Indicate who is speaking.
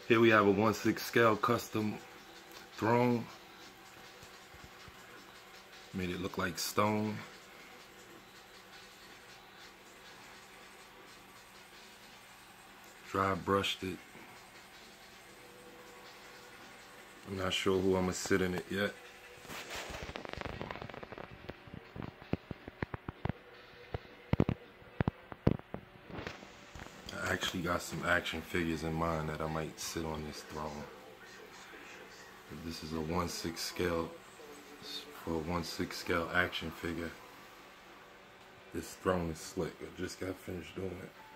Speaker 1: Here we have a 1/6 scale custom throne. Made it look like stone. Dry brushed it. I'm not sure who I'm gonna sit in it yet. I actually got some action figures in mind that I might sit on this throne. This is a 1/6 scale, for a 1/6 scale action figure. This throne is slick. I just got finished doing it.